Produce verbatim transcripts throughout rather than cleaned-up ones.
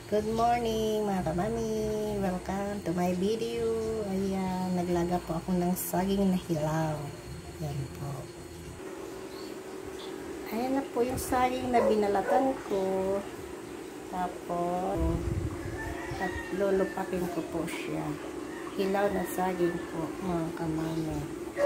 Good morning mga kamami, welcome to my video. Ayan, naglaga po ako ng saging na hilaw. Ayan po. Ayan na po yung saging na binalatan ko. Tapos at lulupakin ko po siya. Hilaw na saging po mga kamami.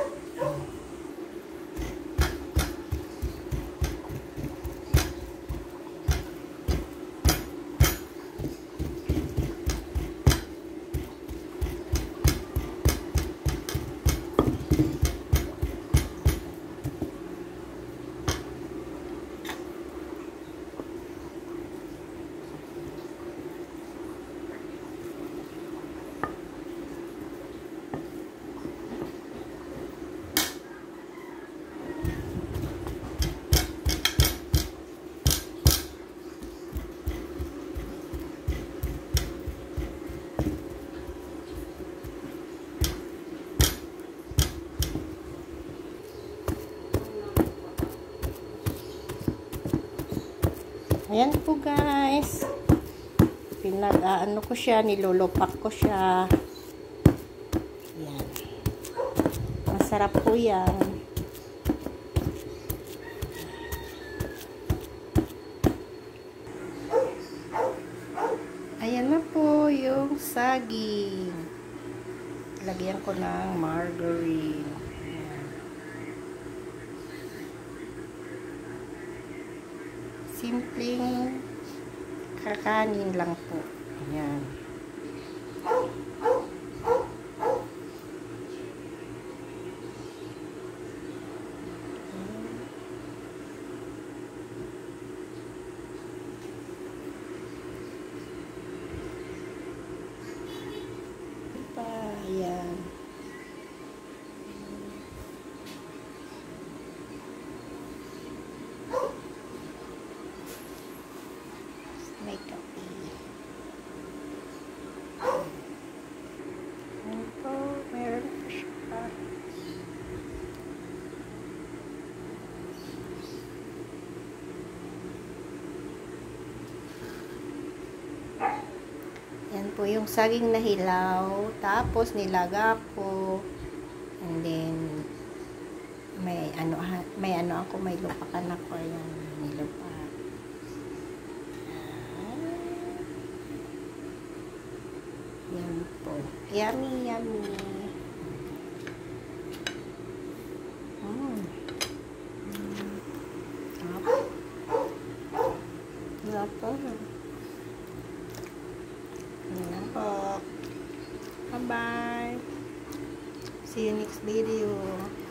Ayan po guys, pinag-aano ko siya, nilulupak ko siya. Ayan, masarap po yan. Ayan na po yung saging, lagyan ko ng margarine. Simpleng kakanin lang po. Ayan. Diba? Ayan. May kape. Ayan po, meron po siya. Yan po yung saging na hilaw. Tapos nilaga ko. And then may ano may ano ako, may lupakan ako. Ayan, nilupa. Yan po. Yummy, yummy. Mmm. Sarap. Sarap po. Yan po. Bye-bye. See you next video.